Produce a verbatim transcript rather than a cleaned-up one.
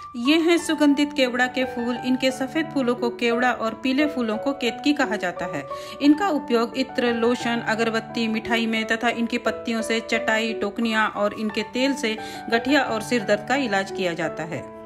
ये हैं सुगंधित केवड़ा के फूल। इनके सफेद फूलों को केवड़ा और पीले फूलों को केतकी कहा जाता है। इनका उपयोग इत्र, लोशन, अगरबत्ती, मिठाई में तथा इनकी पत्तियों से चटाई, टोकनियां और इनके तेल से गठिया और सिर दर्द का इलाज किया जाता है।